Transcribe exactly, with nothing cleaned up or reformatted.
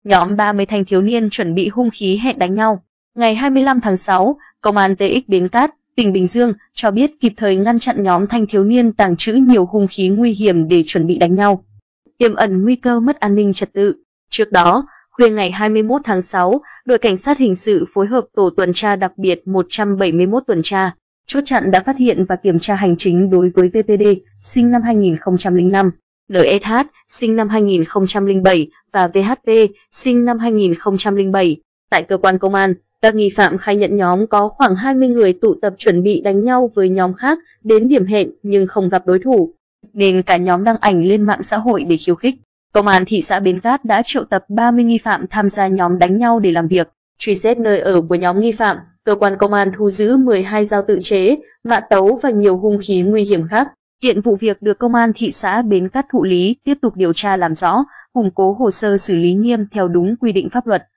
nhóm ba mươi thanh thiếu niên chuẩn bị hung khí hẹn đánh nhau. Ngày hai mươi lăm tháng sáu, Công an tê ích Bến Cát, tỉnh Bình Dương cho biết kịp thời ngăn chặn nhóm thanh thiếu niên tàng trữ nhiều hung khí nguy hiểm để chuẩn bị đánh nhau, tiềm ẩn nguy cơ mất an ninh trật tự. Trước đó, khuya ngày hai mươi mốt tháng sáu, đội cảnh sát hình sự phối hợp tổ tuần tra đặc biệt một trăm bảy mươi mốt tuần tra, chốt chặn đã phát hiện và kiểm tra hành chính đối với vê pê đê, sinh năm hai nghìn không trăm lẻ năm, lờ ét hát, sinh năm hai nghìn không trăm lẻ bảy và vê hát pê, sinh năm hai nghìn không trăm lẻ bảy. Tại cơ quan công an, các nghi phạm khai nhận nhóm có khoảng hai mươi người tụ tập chuẩn bị đánh nhau với nhóm khác đến điểm hẹn nhưng không gặp đối thủ, nên cả nhóm đăng ảnh lên mạng xã hội để khiêu khích. Công an thị xã Bến Cát đã triệu tập ba mươi nghi phạm tham gia nhóm đánh nhau để làm việc. Truy xét nơi ở của nhóm nghi phạm, cơ quan công an thu giữ mười hai dao tự chế, mã tấu và nhiều hung khí nguy hiểm khác. Hiện vụ việc được Công an thị xã Bến Cát thụ lý, tiếp tục điều tra làm rõ, củng cố hồ sơ xử lý nghiêm theo đúng quy định pháp luật.